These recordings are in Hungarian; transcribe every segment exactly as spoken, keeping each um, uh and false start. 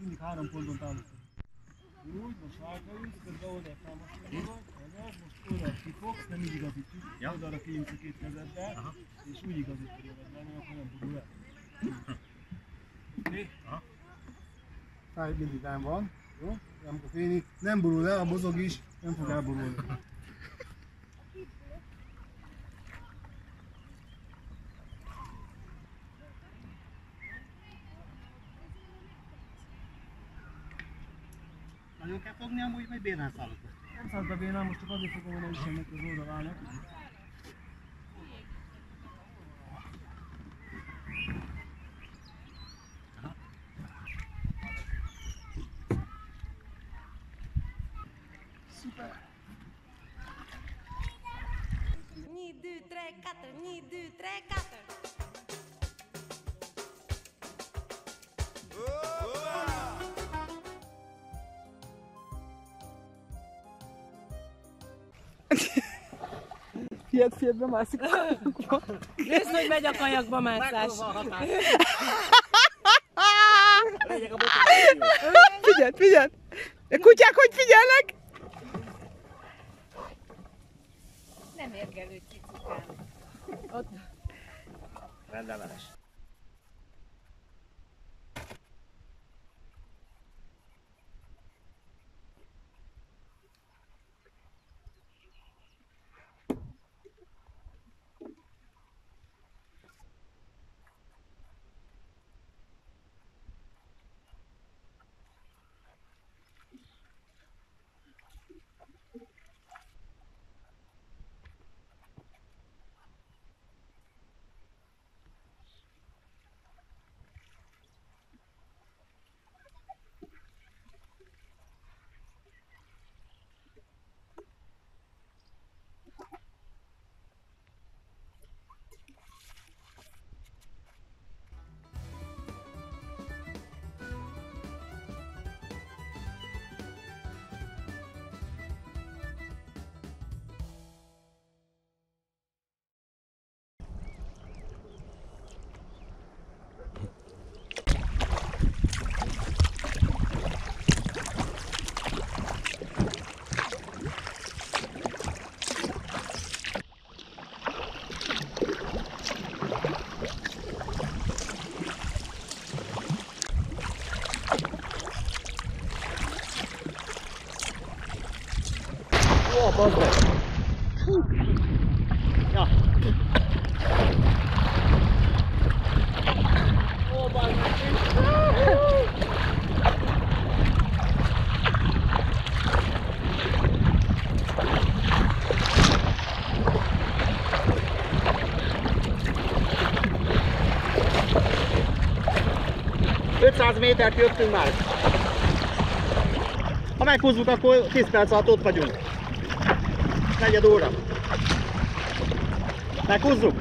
mindig három ponton támasztod. Úgy, most váltaülsz, közben oldalt támasztod magad, most oldalt kifogsz, nem így igazítjuk, ja. Oldalra kinyújtsz a két kezeddel, aha. És úgy igazítod magad, mert akkor nem borul el. Oké? Okay? Fáj mindig nem van, jó? Amikor fényi, nem borul el, a mozog is, nem fog elborulni. Nagyon kell fogni amúgy, vagy bénán szállok? Nem szállok be bénán, most csak azért fogom, hogy ne üssön neki az oldalának. Szuper! un, deux, trois, quatre, un, deux, trois, quatre. Fiat, fiatba mászik. Nézd, hogy megy a kajakba mászás. Figyeld, figyeld! A kutyák hogy figyelnek? Nem érgelő cicukám. Ott. Rendellenes. Ó, bazd meg! Ja! Ó, bazd meg! ötszáz métert jöttünk már. Ha meghúzzuk, akkor tíz perc alatt ott vagyunk. Negyed óra. Meghúzzuk?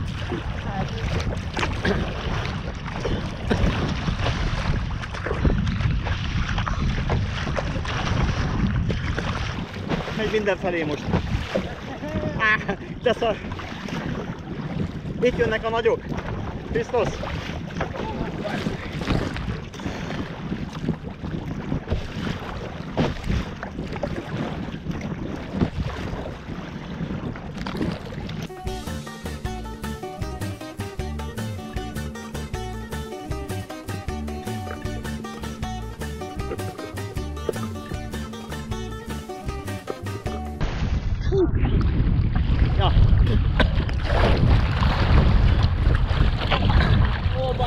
Megy mindenfelé most. Á, de szar. Itt jönnek a nagyok. Biztos? Ja. Ó,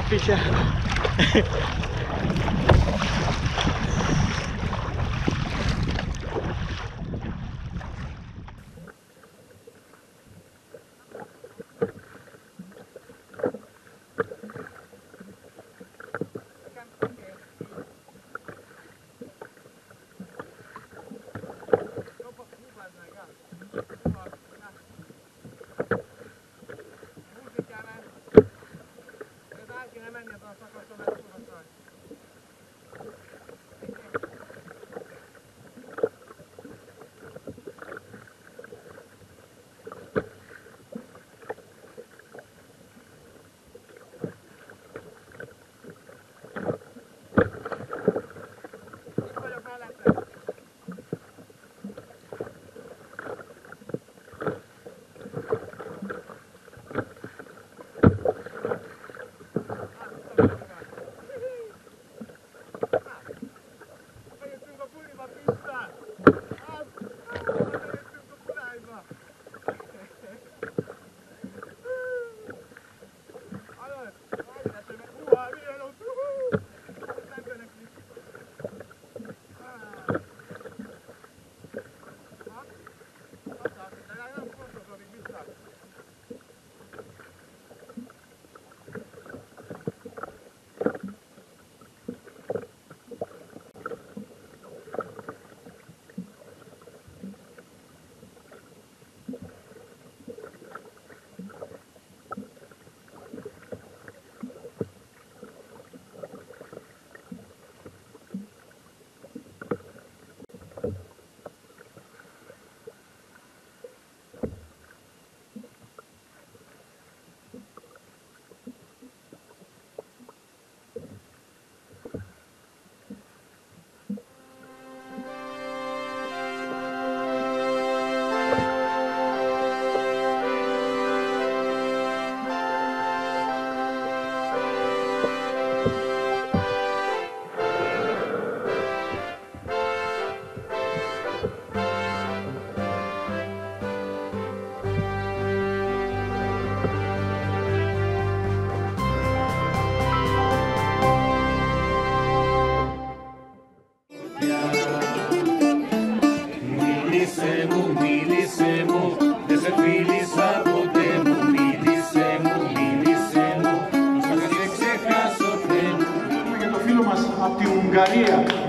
soffice. Από τη Ουγγαρία